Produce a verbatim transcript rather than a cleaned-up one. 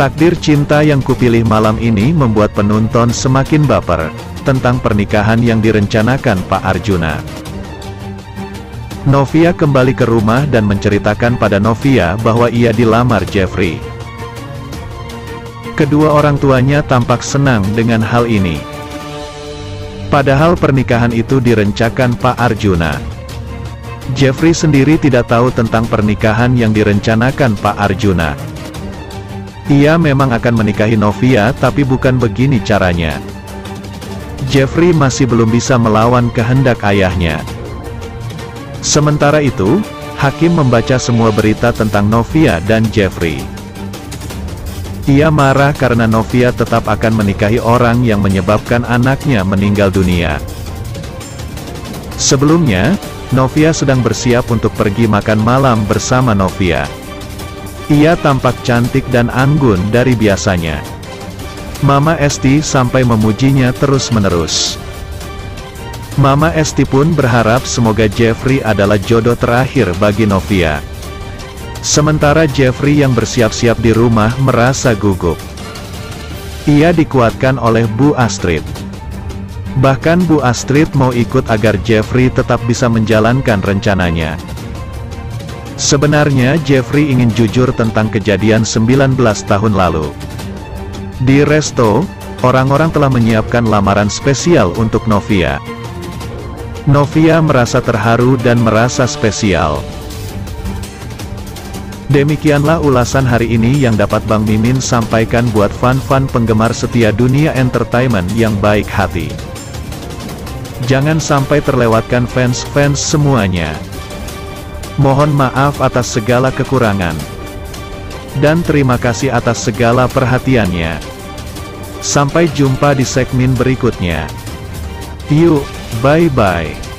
Takdir cinta yang kupilih malam ini membuat penonton semakin baper, tentang pernikahan yang direncanakan Pak Arjuna. Novia kembali ke rumah dan menceritakan pada Novia bahwa ia dilamar Jeffrey. Kedua orang tuanya tampak senang dengan hal ini. Padahal pernikahan itu direncanakan Pak Arjuna. Jeffrey sendiri tidak tahu tentang pernikahan yang direncanakan Pak Arjuna. Ia memang akan menikahi Novia, tapi bukan begini caranya. Jeffrey masih belum bisa melawan kehendak ayahnya. Sementara itu, hakim membaca semua berita tentang Novia dan Jeffrey. Ia marah karena Novia tetap akan menikahi orang yang menyebabkan anaknya meninggal dunia. Sebelumnya, Novia sedang bersiap untuk pergi makan malam bersama Novia. Ia tampak cantik dan anggun dari biasanya. Mama Esti sampai memujinya terus-menerus. Mama Esti pun berharap semoga Jeffrey adalah jodoh terakhir bagi Novia. Sementara Jeffrey yang bersiap-siap di rumah merasa gugup. Ia dikuatkan oleh Bu Astrid. Bahkan Bu Astrid mau ikut agar Jeffrey tetap bisa menjalankan rencananya. Sebenarnya Jeffrey ingin jujur tentang kejadian sembilan belas tahun lalu. Di resto, orang-orang telah menyiapkan lamaran spesial untuk Novia. Novia merasa terharu dan merasa spesial. Demikianlah ulasan hari ini yang dapat Bang Mimin sampaikan buat fan-fan penggemar setia dunia entertainment yang baik hati. Jangan sampai terlewatkan fans-fans semuanya. Mohon maaf atas segala kekurangan. Dan terima kasih atas segala perhatiannya. Sampai jumpa di segmen berikutnya. Yuk, bye-bye.